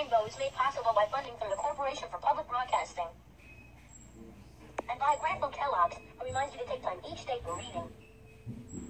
Rainbow is made possible by funding from the Corporation for Public Broadcasting. And by a grant from Kellogg's, who reminds you to take time each day for reading.